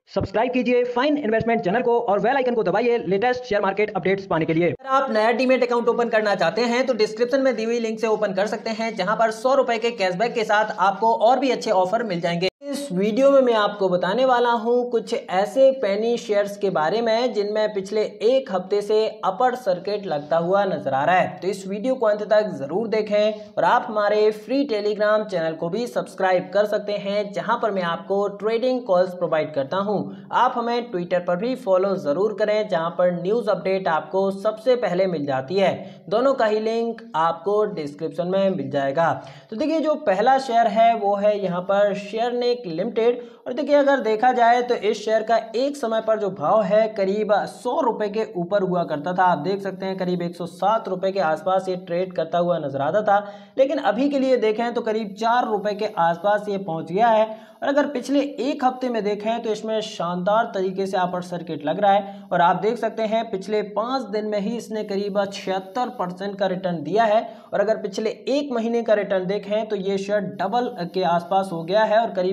Subscribe कीजिए fine investment channel को और बेल आइकन को दबाइए लेटेस्ट शेयर मार्केट अपडेट्स पाने के लिए। अगर आप नया डीमेट अकाउंट ओपन करना चाहते हैं तो डिस्क्रिप्शन में दी हुई लिंक से ओपन कर सकते हैं, जहां पर 100 रुपए के कैशबैक के साथ आपको और भी अच्छे ऑफर मिल जाएंगे। इस वीडियो में मैं आपको बताने वाला हूं कुछ ऐसे पेनी शेयर्स के बारे में जिनमें पिछले एक हफ्ते से अपर सर्किट लगता हुआ नजर आ रहा है। तो इस वीडियो को अंत तक जरूर देखें और आप हमारे फ्री टेलीग्राम चैनल को भी सब्सक्राइब कर सकते हैं, जहां पर मैं आपको ट्रेडिंग कॉल्स प्रोवाइड करता हूं। आप हमें ट्विटर पर भी फॉलो जरूर करें, जहां पर न्यूज अपडेट आपको सबसे पहले मिल जाती है। दोनों का ही लिंक आपको डिस्क्रिप्शन में मिल जाएगा। तो देखिए, जो पहला शेयर है वो है यहाँ पर शेयरनेक लिमिटेड। और देखिए, अगर देखा जाए तो इस शेयर का एक समय पर जो भाव है करीब 100 रुपए के ऊपर हुआ करता था। आप देख सकते हैं करीब 107 रुपए के आसपास ये ट्रेड करता हुआ नजर आता था, लेकिन अभी के लिए देखें तो करीब 4 रुपए के आसपास ये पहुंच गया है। और अगर पिछले एक हफ्ते में देखें तो इसमें शानदार तरीके से अपर सर्किट लग रहा है। और आप देख सकते हैं पिछले 5 दिन में ही इसने करीब 76% का रिटर्न दिया है। और अगर पिछले एक महीने का रिटर्न देखें तो ये शेयर डबल के आसपास हो गया है और करीब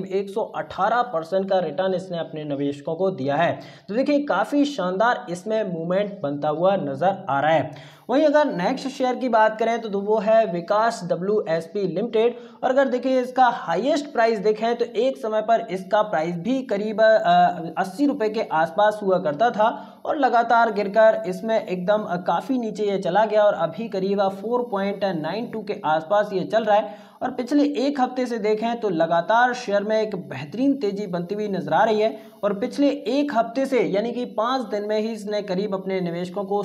118% का रिटर्न इसने अपने निवेशकों को दिया है। तो देखिए, काफी शानदार इसमें मूवमेंट बनता हुआ नजर आ रहा है। वहीं अगर नेक्स्ट शेयर की बात करें तो वो है विकास WSP लिमिटेड। और अगर देखिए, इसका हाईएस्ट प्राइस देखें तो एक समय पर इसका प्राइस भी करीब 80 रुपए के आसपास हुआ करता था और लगातार गिरकर इसमें एकदम काफी नीचे ये चला गया और अभी करीब 4.92 के आसपास ये चल रहा है। और पिछले एक हफ्ते से देखें तो लगातार शेयर में एक बेहतरीन तेजी बनती हुई नजर आ रही है। और पिछले एक हफ्ते से यानी कि 5 दिन में ही इसने करीब अपने निवेशकों को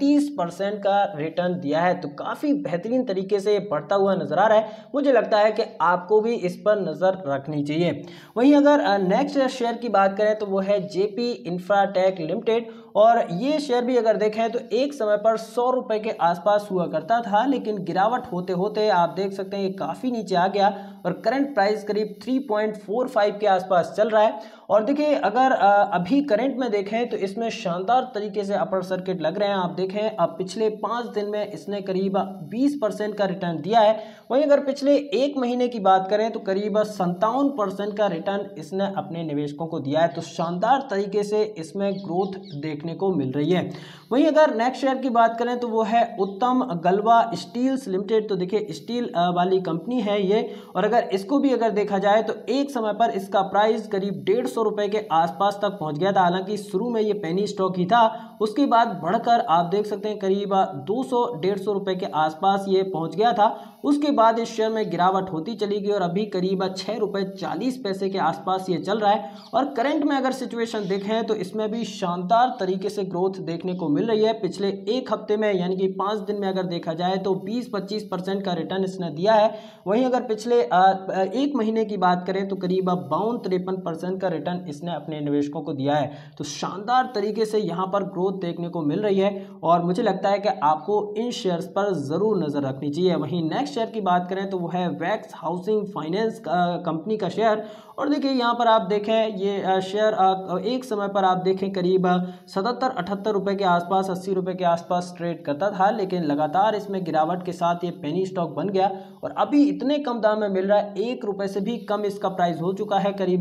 37% का रिटर्न दिया है। तो काफी बेहतरीन तरीके से बढ़ता हुआ नजर आ रहा है। मुझे लगता है कि आपको भी इस पर नजर रखनी चाहिए। वहीं अगर नेक्स्ट शेयर की बात करें तो वो है JP इंफ्राटेक लिमिटेड। और ये शेयर भी अगर देखें तो एक समय पर 100 रुपए के आसपास हुआ करता था, लेकिन गिरावट होते होते आप देख सकते हैं ये काफी नीचे आ गया और करंट प्राइस करीब 3.45 के आसपास चल रहा है। और देखिए, अगर अभी करंट में देखें तो इसमें शानदार तरीके से अपर सर्किट लग रहे हैं। आप देखें, अब पिछले 5 दिन में इसने करीब 20% का रिटर्न दिया है। वहीं अगर पिछले एक महीने की बात करें तो करीब 57% का रिटर्न इसने अपने निवेशकों को दिया है। तो शानदार तरीके से इसमें ग्रोथ देखने को मिल रही है। वहीं अगर नेक्स्ट शेयर की बात करें तो वो है उत्तम गलवा स्टील्स लिमिटेड। तो देखिए, स्टील वाली कंपनी है ये। और अगर इसको भी अगर देखा जाए तो एक समय पर इसका प्राइस करीब 150 रुपए के आसपास तक पहुंच गया था। हालांकि शुरू में ये पेनी स्टॉक ही था, उसके बाद बढ़कर आप देख सकते हैं करीब 200-150 रुपए के आसपास ये पहुंच गया था। उसके बाद इस शेयर में गिरावट होती चली गई और अभी करीब 6 रुपए 40 पैसे के आसपास ये चल रहा है। और करंट में अगर सिचुएशन देखें तो इसमें भी शानदार तरीके से ग्रोथ देखने को मिल रही है। पिछले एक हफ्ते में यानी कि 5 दिन में अगर देखा जाए तो 20-25% का रिटर्न इसने दिया है। वहीं अगर पिछले एक महीने की बात करें तो करीब 52-53% का रिटर्न इसने अपने निवेशकों को दिया है। तो शानदार तरीके से यहाँ पर ग्रोथ देखने को मिल रही है और मुझे लगता है कि आपको इन शेयर्स पर जरूर नजर रखनी चाहिए। वहीं नेक्स्ट शेयर की बात करें तो वो है वैक्स हाउसिंग फाइनेंस कंपनी का शेयर। और देखिए, यहाँ पर आप देखें ये शेयर एक समय पर आप देखें करीब 77-78 रुपए के आसपास, 80 रुपए के आसपास ट्रेड करता था, लेकिन लगातार इसमें गिरावट के साथ ये पेनी स्टॉक बन गया और अभी इतने कम दाम में मिल रहा है, 1 रुपए से भी कम इसका प्राइस हो चुका है। करीब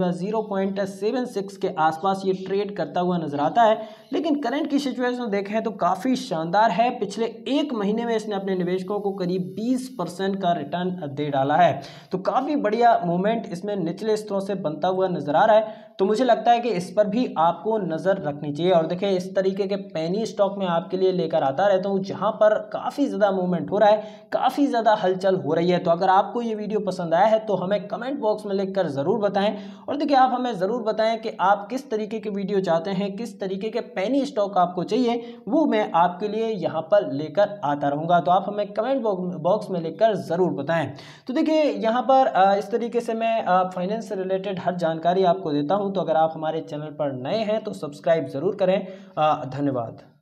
0.76 के आसपास ये ट्रेड करता हुआ नजर आता है। लेकिन करंट की सिचुएशन देखें तो काफी शानदार है। पिछले एक महीने में इसने अपने निवेशकों को करीब 20% का रिटर्न दे डाला है। तो काफी बढ़िया मूवमेंट इसमें निचले स्तरों से बनता हुआ नजर आ रहा है। तो मुझे लगता है कि इस पर भी आपको नजर रखनी चाहिए। और देखिए, इस तरीके के पेनी स्टॉक में आपके लिए लेकर आता रहता हूं जहां पर काफी ज्यादा मूवमेंट हो रहा है, काफी ज्यादा हलचल हो रही है। तो अगर आपको ये वीडियो पसंद आया है तो हमें कमेंट बॉक्स में लिखकर जरूर बताएं। और देखिए, आप हमें जरूर बताएं कि आप किस तरीके की वीडियो चाहते हैं, किस तरीके के पेनी स्टॉक आपको चाहिए, वो मैं आपके लिए यहाँ पर लेकर आता रहूंगा। तो आप हमें कमेंट बॉक्स में लिखकर जरूर बताएं। तो देखिए, यहाँ पर इस तरीके से मैं फाइनेंस से रिलेटेड हर जानकारी आपको देता हूँ। तो अगर आप हमारे चैनल पर नए हैं तो सब्सक्राइब जरूर करें। धन्यवाद।